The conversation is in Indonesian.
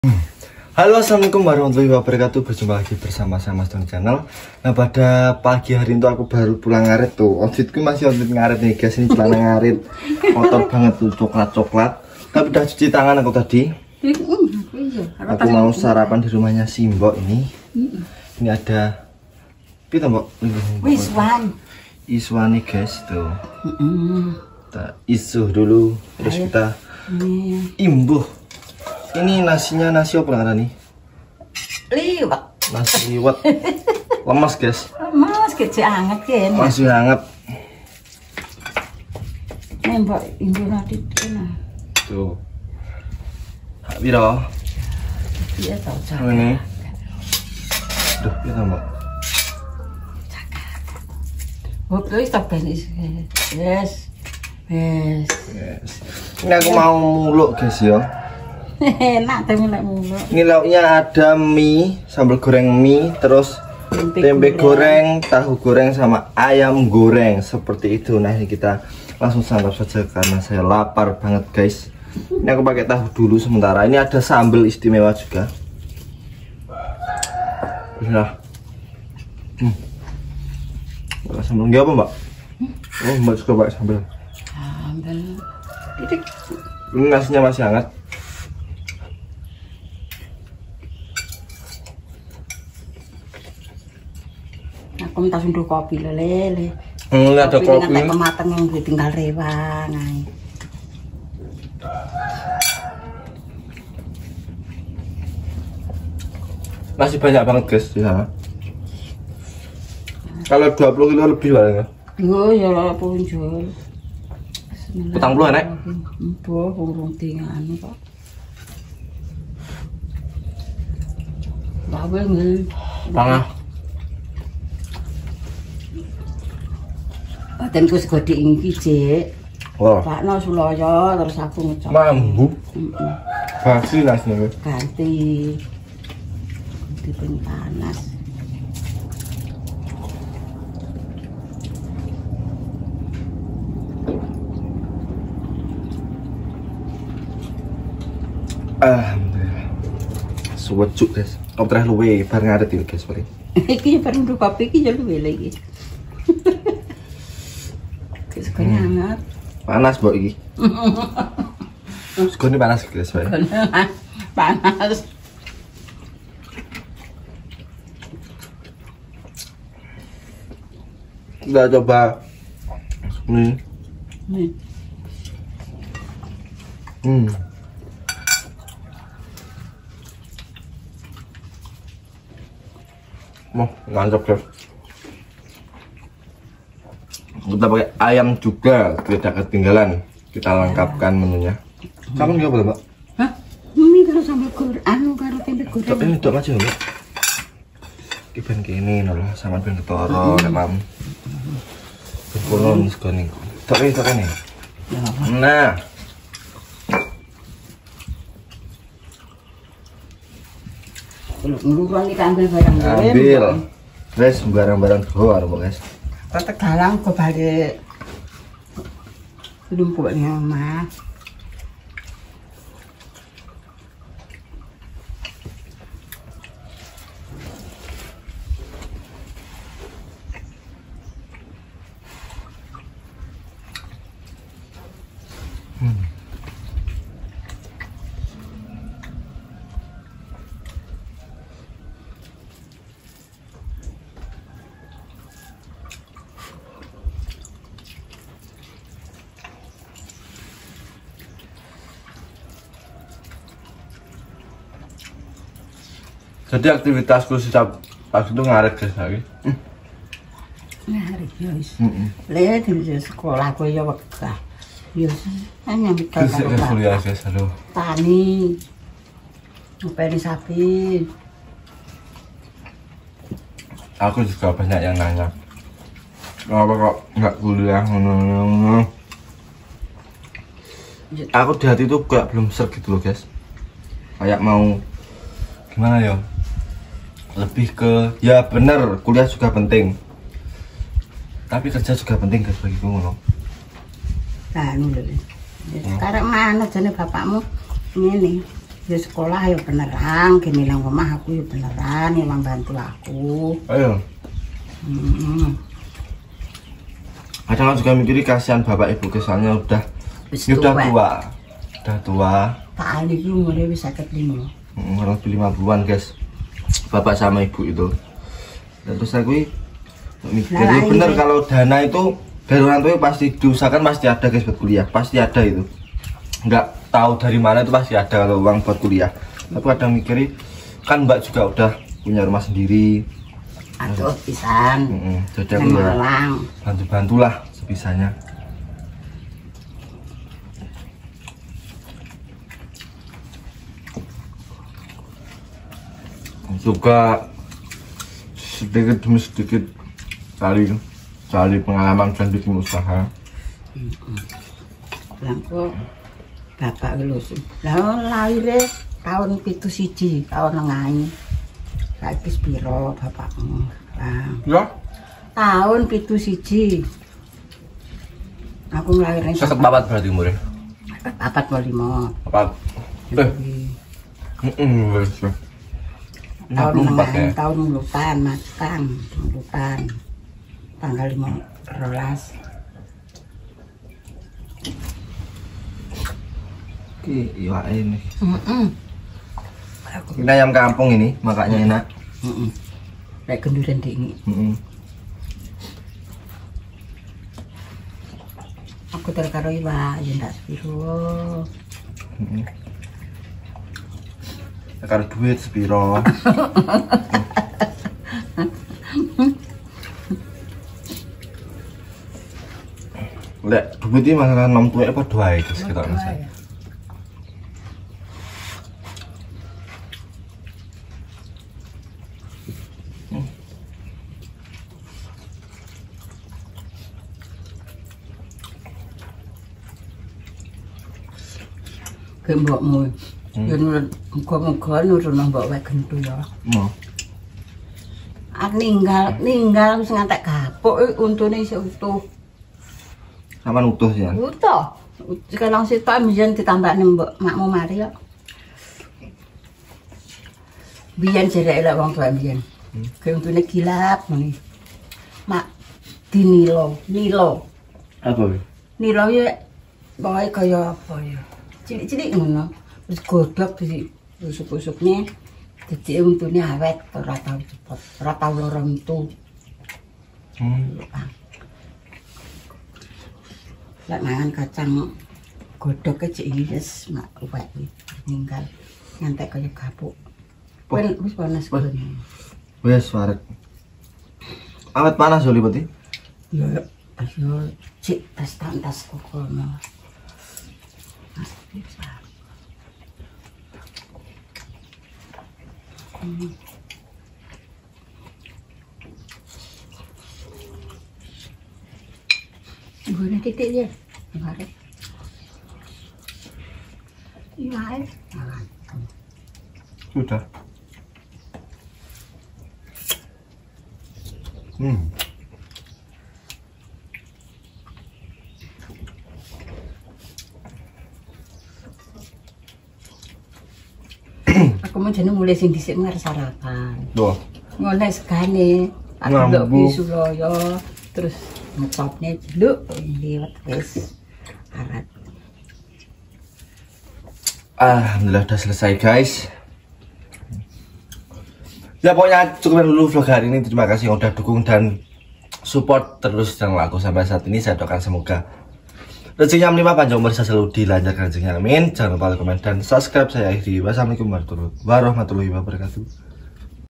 Halo, assalamualaikum warahmatullahi wabarakatuh. Berjumpa lagi bersama saya Mas Don Channel. Nah, pada pagi hari itu aku baru pulang ngarit tuh. Outfitku masih outfit ngarit nih guys. Ini celana ngarit, kotor banget tuh, coklat. Tapi udah cuci tangan aku tadi. Aku mau sarapan di rumahnya Simbo ini. Ini ada kita Mbok. Iswan nih guys tuh. Kita isuh dulu, terus kita imbuh. Ini nasinya nasi apa nih? Liwet. Nasi liwet. Lemas guys. Lemas kecil hangat kan. Masih hangat. Mbak Ibu nanti Tuh. Hak piro? Iya tahu cakap. Ini. Duh, kita Mbak. Waktu itu tak yes. Yes. Ini aku mau muluk guys ya. Enak tapi lek mulu. Ini lauknya ada mie, sambal goreng mie, terus tempe goreng, tahu goreng sama ayam goreng seperti itu. Nah, ini kita langsung santap saja karena saya lapar banget guys. Ini aku pakai tahu dulu sementara. Ini ada sambal istimewa juga. Bismillah. Sambal nggak apa Mbak? Oh, Mbak suka pakai sambal. Sambal. Ini nasinya masih hangat. Aku minta sunduh kopi lele. Ada kopi. Dengan kemateng yang tinggal rewang. Masih banyak banget guys ya. Kalau 20 kilo lebih lah. Oh ya lah punjul. Petang puluh nek. Mbah urung anu kok. Bawa ngel. Tengah. Badanku sego diingki, Cek. Wah. Pakno Sulaya terus aku ngecok. Mambu. Basi nasinya. Ganti. Dipun panas. Alhamdulillah. Suwecuk guys. Kau terah luwe bar ngaret iki guys paling. Iki baru nduk kopi iki ya luwe lagi. Sekali hangat. Panas mbok iki. Segone panas guys bae. Panas. Kita coba nih. Nih. Mau mantap guys. Kita pakai ayam juga, tidak ketinggalan. Kita lengkapkan menunya. Kamu nggak boleh Mbak? Hah? Ini kalau sambal goreng, anu karo tempe goreng. Ini dok aja Mbak. Kiban kene lho sama ben ketara nek mam. Berkolon segone. Tok ini. Nah. Ngeluruan iki ambil barang-barang. Ambil. Guys, barang-barang keluar, guys. Tetek dalang kok balik. Lumpuknya Mas. Jadi aktivitasku setiap pagi itu ngaret guys lagi. Ngaret ya wis. Lihat di sekolah aku ya wegah. Ya hanya mikir Terus kuliah guys, aduh. Tani. Ngopeni sapi. Aku juga banyak yang nanya. Kenapa kok nggak kuliah? Aku di hati tuh kayak belum ser gitu loh guys. Kayak mau gimana ya? Lebih ke ya bener kuliah juga penting, tapi kerja juga penting guys bagiku ngono. Nah, sekarang mana jane bapakmu ini Di sekolah ya beneran, gini lang omah aku ya beneran, emang bantu aku. Ayo. Kadang juga mikirin kasihan bapak ibu kesannya udah tua. Udah tua. Pak Ali itu umurnya bisa ketemu. Orang 50-an guys. Bapak sama ibu itu. Dan terus aku mikir bener kalau dana itu dari orang tua pasti diusahakan, pasti ada guys buat kuliah, pasti ada itu. Nggak tahu dari mana itu pasti ada kalau uang buat kuliah. Tapi kadang mikirin kan mbak juga udah punya rumah sendiri. Aduh pisan. Jadi aku ya bantu-bantulah sebisanya. Juga sedikit demi sedikit cari pengalaman dan bikin usaha. Langko bapak lulus. Lah lahir tahun 71 tahun nengahi. Saiki piro bapakmu? Ya, tahun 71. Aku nglahirin seket papat berarti umurnya. 45. Apa? Tahun nengahi, tahun lupan, matang, lupan. Tanggal 15. Iya ini. Ini ayam kampung ini, makanya enak. Kayak kenduran dingin. Aku terkaro iwa, ya ndak sepiro. Terkaro duit sepiro. Lek duit ini masalah 6 tuwek apa 2 itu sekitar masalah. Ke mbokmu. Ya muga-muga nurono mbok wae gentu ya. Ninggal wis ngantek gapuk untune isih utuh. Sampeyan utuh sih ya. Utuh. Sekarang sitok mbiyen ditambahne mbok makmu mari kok. Biyen jereke lek wong tuwa biyen. Ke untune gilap ngene. Mak dinilo. Apa? Nilo ya bae kaya apa ya. Cilik-cilik ngono. Terus godhog diusuk-usukne. Dadi untune awet ora tau cepet, ora tau lara untu. Lek mangan kacang godhog cek wis mak uwek ninggal ngantek kaya gapuk. Wis panas kene. Wis warek. Awet panas yo lipati. Ya ayo cek tas kokono. Guna titik dia. Kemarin. Iya. Sudah. Aku mau jeneng mulai sing dhisik ngar sarapan. Loh. Ngono segane. Aku ndok bisu loyo terus ngecopne jeluk liwat wis arat. Alhamdulillah udah selesai guys. Ya pokoknya cukup dulu vlog hari ini. Terima kasih yang udah dukung dan support terus channel aku sampai saat ini. Saya doakan semoga rezekinya melimpah, panjang umur, selalu dilancarkan rezekinya, amin. Jangan lupa like, komen dan subscribe. Saya akhiri. Wassalamualaikum warahmatullahi wabarakatuh.